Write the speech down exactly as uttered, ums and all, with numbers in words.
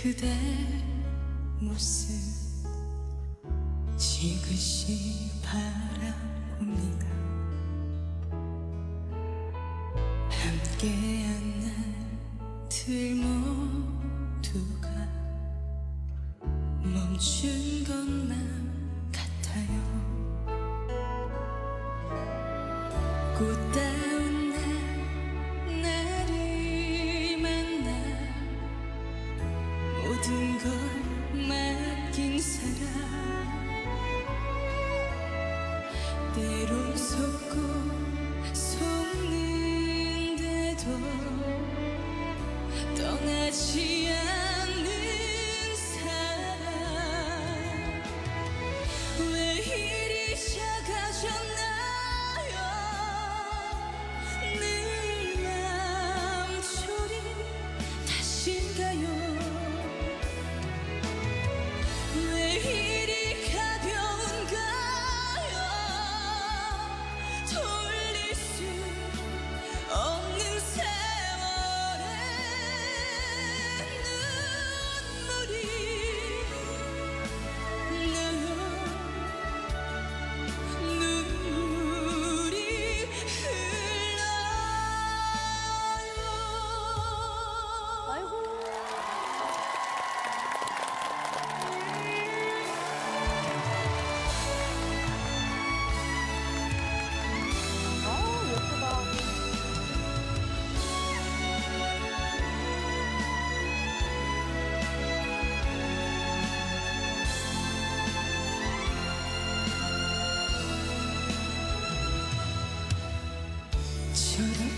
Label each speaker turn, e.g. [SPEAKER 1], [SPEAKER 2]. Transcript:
[SPEAKER 1] 그대 모습 지그시 바라봅니다. 함께한 날들 모두가 멈춘 것만 같아요. 꽃다운 날 나를 만나 모든 걸 맡긴 사람, 때론 속고 속는데도 떠나지 않는 사람. 왜 이리 작아졌나요? 늘 맘소리 탓인가요? 왜 이리 가벼운가요? 돌릴 수 없는 세월의 눈물이 나요. 눈물이 흘러요.
[SPEAKER 2] 아이고. 아우, 예쁘다.
[SPEAKER 1] 저런